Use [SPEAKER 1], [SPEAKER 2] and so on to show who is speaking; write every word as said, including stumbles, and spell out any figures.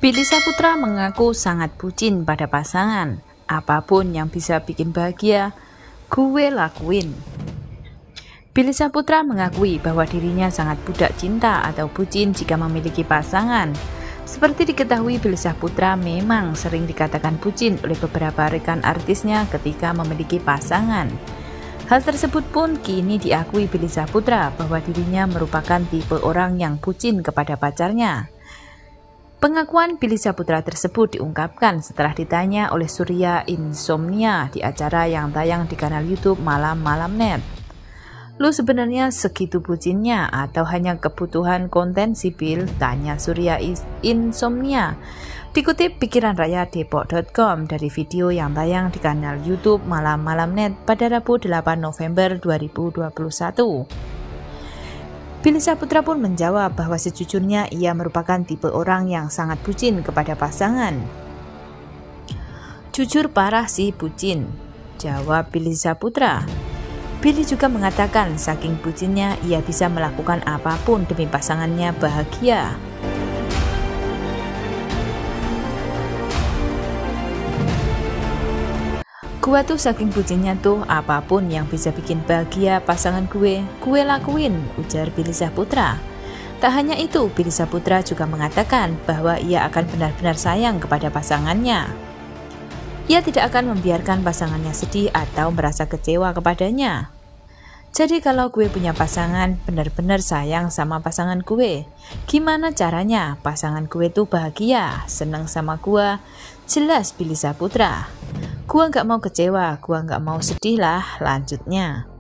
[SPEAKER 1] Billy Syahputra mengaku sangat bucin pada pasangan. Apapun yang bisa bikin bahagia, gue lakuin. Billy Syahputra mengakui bahwa dirinya sangat budak cinta atau bucin jika memiliki pasangan. Seperti diketahui, Billy Syahputra memang sering dikatakan bucin oleh beberapa rekan artisnya ketika memiliki pasangan. Hal tersebut pun kini diakui Billy Syahputra bahwa dirinya merupakan tipe orang yang bucin kepada pacarnya. Pengakuan Billy Syahputra tersebut diungkapkan setelah ditanya oleh Surya Insomnia di acara yang tayang di kanal YouTube Malam Malam Net. Lu sebenarnya segitu bucinnya atau hanya kebutuhan konten sipil? Tanya Surya Insomnia. Dikutip pikiran rakyat depok titik com dari video yang tayang di kanal YouTube Malam Malam Net pada Rabu delapan November dua ribu dua puluh satu. Billy Syahputra pun menjawab bahwa sejujurnya ia merupakan tipe orang yang sangat bucin kepada pasangan. Jujur parah sih bucin, jawab Billy Syahputra. Billy juga mengatakan saking bucinnya ia bisa melakukan apapun demi pasangannya bahagia. Gue tuh saking bucinnya tuh apapun yang bisa bikin bahagia pasangan gue, gue lakuin, ujar Billy Syahputra. Tak hanya itu, Billy Syahputra juga mengatakan bahwa ia akan benar-benar sayang kepada pasangannya. Ia tidak akan membiarkan pasangannya sedih atau merasa kecewa kepadanya. Jadi kalau gue punya pasangan, benar-benar sayang sama pasangan gue. Gimana caranya pasangan gue tuh bahagia, senang sama gue? Jelas Billy Syahputra. Gua nggak mau kecewa, gua nggak mau sedih lah, lanjutnya.